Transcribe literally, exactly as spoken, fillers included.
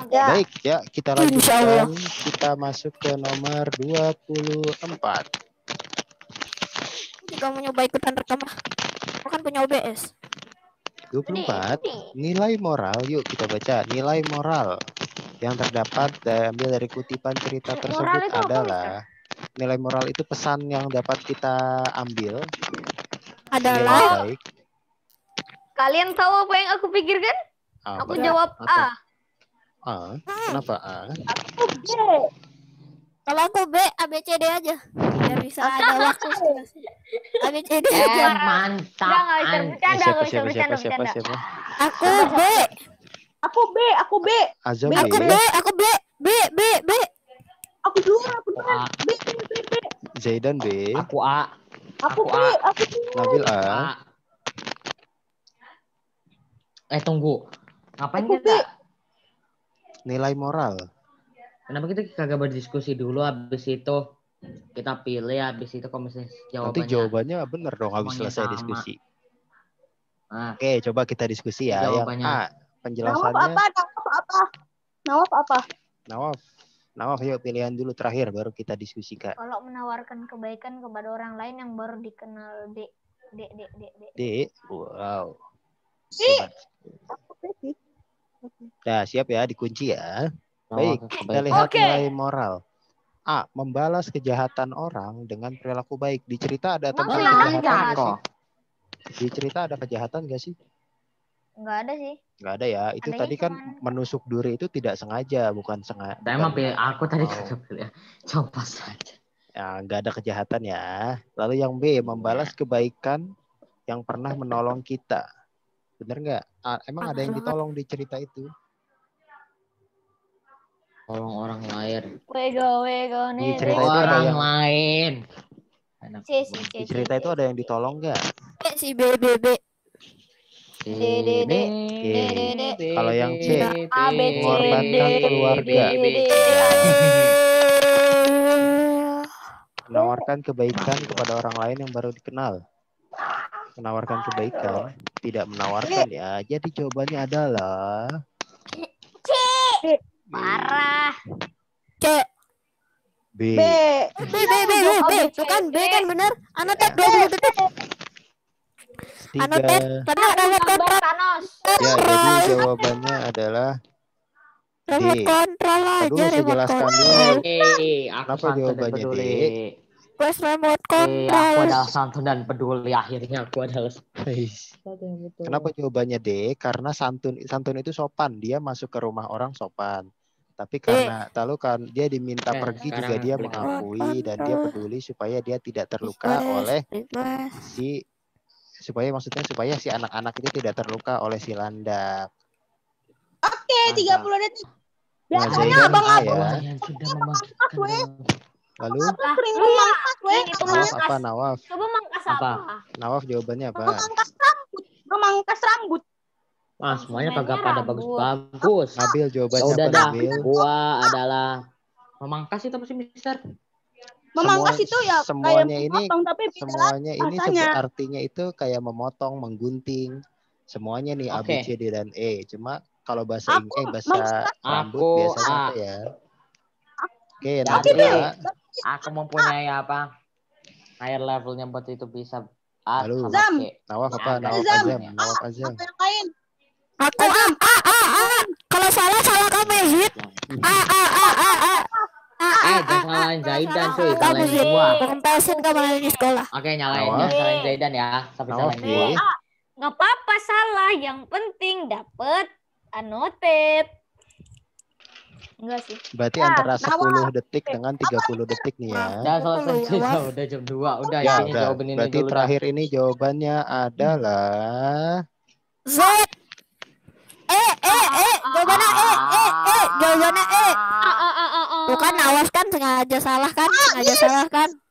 Ya. Baik ya, kita lanjutkan. Kita masuk ke nomor dua puluh empat. Jika mau nyoba ikutan rekam, aku kan punya O B S. dua puluh empat. Nilai moral, yuk kita baca. Nilai moral yang terdapat diambil dari kutipan cerita tersebut adalah apa, nilai moral itu pesan yang dapat kita ambil adalah baik. Kalian tahu apa yang aku pikirkan? Apa? Aku jawab A. A. Kenapa A? Aku B. Kalau aku B, A B C D aja. Biar bisa ada waktu sih. A B C D Eh, aja. mantap. Udah nggak bisa An- bercanda, siapa, nggak bisa siapa, bercanda, siapa, siapa, bercanda. siapa? Aku B. Aku B, aku B. Azam B. Aku B. B, aku B. B, B, B. Aku dua, aku dua. A. B, B, B, B. Zaidan B. Aku A. Aku Aku B, A. aku B. Nabil A. A. Eh tunggu. Ngapain Aku kita? Nilai moral. Kenapa kita kagak berdiskusi dulu, habis itu kita pilih, habis itu kalau misalnya jawabannya. Nanti jawabannya benar dong habis semuanya selesai sama. diskusi. Nah, Oke, coba kita diskusi ya. Yang jawabannya. A, Nawaf penjelasannya. apa? Nawaf apa? Nawaf apa? Nawaf. Nawaf, yuk pilihan dulu terakhir baru kita diskusikan. Kalau menawarkan kebaikan kepada orang lain yang baru dikenal D. D, D, D, D. D. Wow. D. Aku B sih. Nah, siap ya, dikunci ya. Baik, Nawaf kita kebaikan. lihat Oke. nilai moral. A, membalas kejahatan orang dengan perilaku baik. Di cerita ada tentang Maksudnya kejahatan apa? nggak kok. sih? Di cerita ada kejahatan nggak sih? Nggak ada sih. Nggak ada ya. Itu Adanya tadi kan cuman- menusuk duri itu tidak sengaja, bukan sengaja. Saya mah pilih aku tadi Oh. kagak pilih. Coba saja. Ya, nggak ada kejahatan ya. Lalu yang B, membalas kebaikan yang pernah menolong kita. Bener nggak? Ah, emang ada yang ditolong di cerita itu? Tolong orang lain. Wego, wego, Di nih. cerita itu ada Orang yang lain. Enak. C, C, C, di cerita C, itu C. ada yang ditolong nggak? B si B, B, B. D, D, D, D. B, D, D, D. B, Kalau yang C, B, A, B, C, mengorbankan D, keluarga. D, D. Menawarkan kebaikan kepada orang lain yang baru dikenal. Menawarkan kebaikan, tidak menawarkan ya. Jadi jawabannya adalah C. Parah. C. B. B. B, B, B, B, B. Tuh kan B kan bener. Anotet dua puluh detik. Anotet. Tiga. Karena remote Gambar control. Thanos. Ya, jadi jawabannya adalah Remote D. control Aduh, aja. saya Remote jelaskan control. dulu. Eh, aku Kenapa santun dan jawabannya, peduli. Dek? Plus remote Eh, aku control. adalah santun dan peduli. Akhirnya aku adalah Guys, satu yang betul. kenapa jawabannya D? Karena santun santun itu sopan. Dia masuk ke rumah orang sopan. Tapi karena lalu kan dia diminta Eh, pergi sekarang juga dia klik. mengakui dan dia peduli supaya dia tidak terluka oleh si supaya maksudnya supaya si anak-anak ini tidak terluka oleh si landak. Oke, tiga puluh detik. Nah, Biasanya Zaidan abang A abang ya. Kalian sudah membangkitkan weh. Lalu sering Lu memangkas, weh. Yang itu Nawaf mangkas. apa Nawaf? Coba mangkas Apa? apa? Nawaf jawabannya apa? Memangkas rambut. Memangkas rambut. Wah, semuanya kagak Sebenarnya pada rambut. bagus-bagus. Nabil Ya jawabannya udah apa dah. Nabil? Gua adalah memangkas itu apa sih, Mister? Memangkas Semua- itu ya semuanya kayak ini memotong, tapi beda Semuanya ini rasanya. sebe- artinya itu kayak memotong, menggunting. Semuanya nih A, B, Oke. C, D dan E. Cuma kalau bahasa Aku Inggris, eh, bahasa mangkas. rambut Aku biasanya A. apa ya? Oke, Tapi Nabil A. Aku mempunyai apa? Higher levelnya buat itu bisa A Lalu, sama Zam. C. Nawaf apa? Agak Nawaf Zam. Azam. Nawaf Azam. Apa yang lain? Aku A, A, A, A. Kalau salah, salah kamu ya, Hit. A, A, A, A, A. A, A, Eh, A, jangan salahin Zaidan cuy, Kamu salahin sih. gua. Kempesin kamu hari di sekolah. Oke, nyalain Nawaf. jangan salahin Zaidan ya, tapi Nawaf salahin B. gua. Nggak apa-apa salah. Yang penting dapet anotet. Enggak sih. Berarti Ya, antara Nawaf. sepuluh detik dengan tiga puluh detik nih ya. Udah selesai Belum, cuy, Nawaf. udah jam dua. Udah Ya, intinya udah. jawabin ini Berarti dulu dah. terakhir ini jawabannya adalah Z. E, E, E. Jawabannya E, E, E. Jawabannya E. Ah, ah, ah, ah, ah. Bukan Nawaf kan sengaja salah kan? Sengaja salah kan?